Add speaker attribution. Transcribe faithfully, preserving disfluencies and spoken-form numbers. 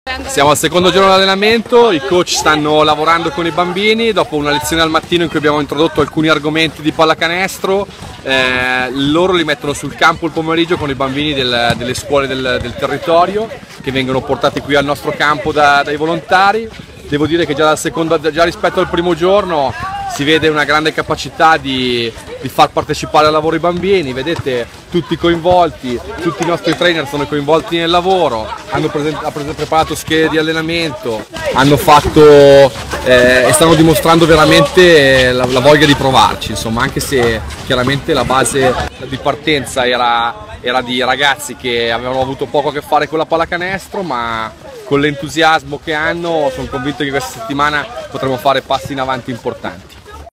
Speaker 1: Siamo al secondo giorno di allenamento, i coach stanno lavorando con i bambini dopo una lezione al mattino in cui abbiamo introdotto alcuni argomenti di pallacanestro. Eh, loro li mettono sul campo il pomeriggio con i bambini del, delle scuole del, del territorio che vengono portati qui al nostro campo da, dai volontari. Devo dire che già, dal secondo, già rispetto al primo giorno si vede una grande capacità di, di far partecipare al lavoro i bambini, vedete tutti coinvolti, tutti i nostri trainer sono coinvolti nel lavoro, hanno preparato schede di allenamento, hanno fatto eh, e stanno dimostrando veramente la, la voglia di provarci, insomma, anche se chiaramente la base di partenza era, era di ragazzi che avevano avuto poco a che fare con la pallacanestro, ma con l'entusiasmo che hanno sono convinto che questa settimana potremo fare passi in avanti importanti.